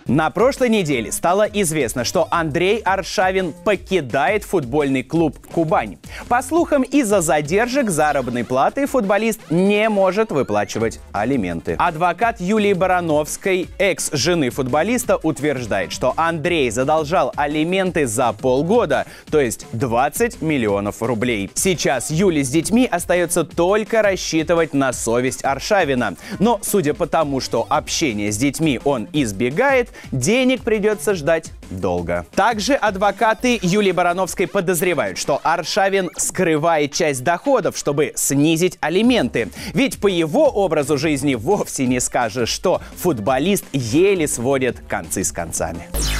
На прошлой неделе стало известно, что Андрей Аршавин покидает футбольный клуб «Кубань». По слухам, из-за задержек заработной платы футболист не может выплачивать алименты. Адвокат Юлии Барановской, экс-жены футболиста, утверждает, что Андрей задолжал алименты за полгода, то есть 20 миллионов рублей. Сейчас Юле с детьми остается только рассчитывать на совесть Аршавина. Но, судя по тому, что общение с детьми он избегает, денег придется ждать долго. Также адвокаты Юлии Барановской подозревают, что Аршавин скрывает часть доходов, чтобы снизить алименты. Ведь по его образу жизни вовсе не скажешь, что футболист еле сводит концы с концами.